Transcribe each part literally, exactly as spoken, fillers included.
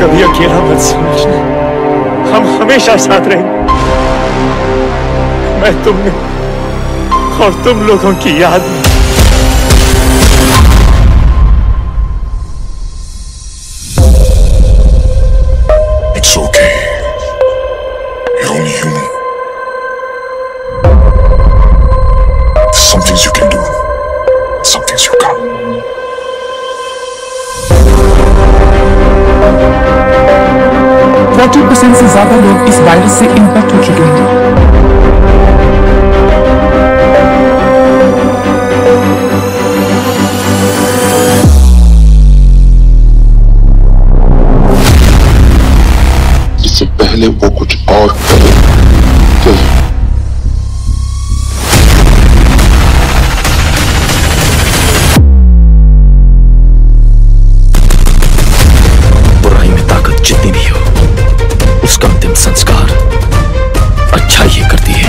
कभी अकेला मत समझना, हम हमेशा साथ रहेंगे। मैं तुम में और तुम लोगों की याद में। It's okay. You're only human. There's some things you can do, some things you can't. चालीस परसेंट से ज्यादा लोग इस वायरस से इन्फेक्ट हो चुके हैं। इससे पहले वो कुछ और करे तो बुराई में ताकत जितनी भी हो, उसका अंतिम संस्कार अच्छा ही करती है।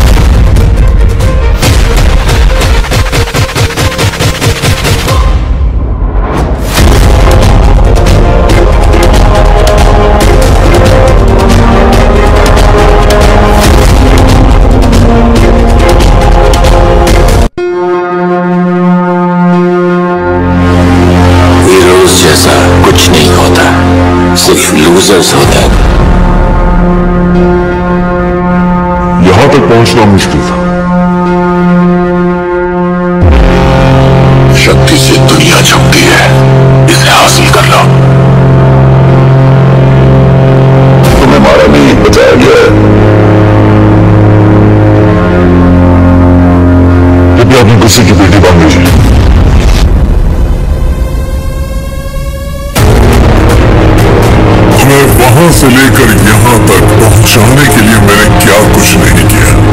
हीरोज जैसा कुछ नहीं होता, सिर्फ लूजर्स होता है। यहां तक पहुंचना मुश्किल था। शक्ति से दुनिया झुकती है, इसे हासिल कर लो। तुम्हें मारा नहीं, बचाया गया है। ये भी अपनी किसी की बेटी बन गई है। हमें वहां से लेकर यहां तक पहुंचाने के लिए मैंने क्या कुछ नहीं किया।